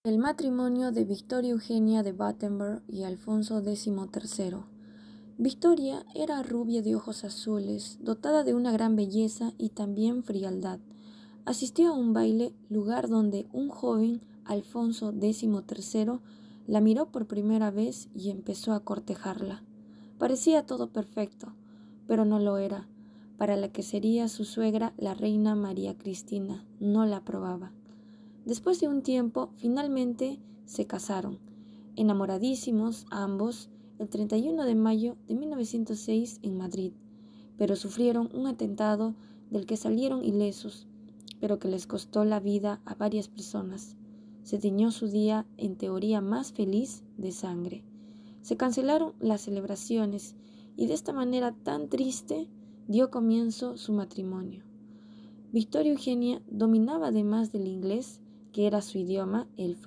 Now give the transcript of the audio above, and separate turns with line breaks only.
El matrimonio de Victoria Eugenia de Battenberg y Alfonso XIII. Victoria era rubia de ojos azules, dotada de una gran belleza y también frialdad. Asistió a un baile, lugar donde un joven, Alfonso XIII, la miró por primera vez y empezó a cortejarla. Parecía todo perfecto, pero no lo era. Para la que sería su suegra, la reina María Cristina, no la aprobaba. Después de un tiempo, finalmente se casaron, enamoradísimos ambos, el 31 de mayo de 1906 en Madrid, pero sufrieron un atentado del que salieron ilesos, pero que les costó la vida a varias personas. Se tiñó su día, en teoría más feliz, de sangre. Se cancelaron las celebraciones y de esta manera tan triste dio comienzo su matrimonio. Victoria Eugenia dominaba además del inglés, que era su idioma, el